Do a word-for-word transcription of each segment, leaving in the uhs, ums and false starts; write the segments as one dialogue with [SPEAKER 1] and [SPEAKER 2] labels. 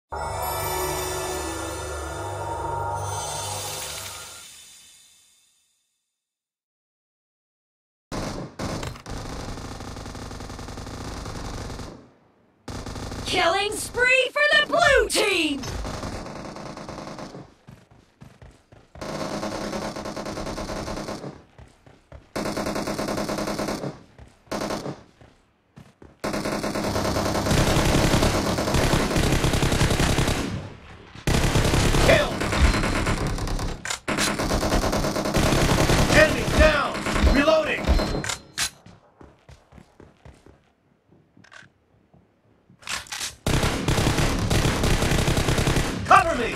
[SPEAKER 1] Killing spree for the blue team!
[SPEAKER 2] Kill! Enemy down! Reloading! Cover me!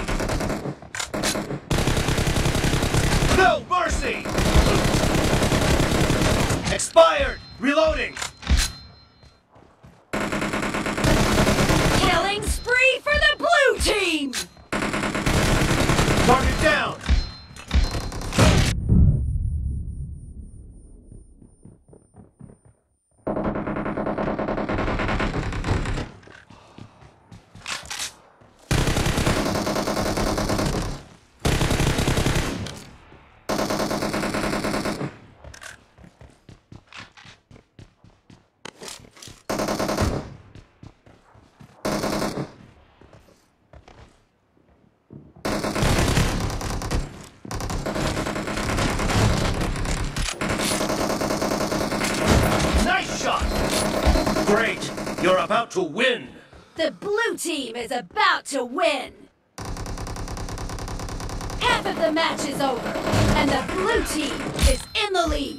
[SPEAKER 2] No mercy! Expired! Reloading!
[SPEAKER 1] Killing spree for the blue team!
[SPEAKER 2] Target down! Great! You're about to win!
[SPEAKER 1] The blue team is about to win! Half of the match is over, and the blue team is in the lead!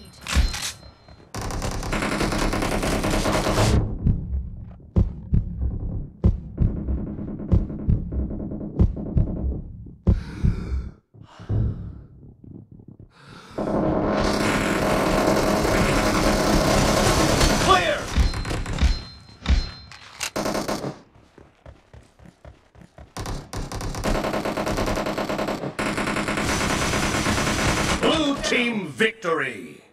[SPEAKER 2] Blue team victory!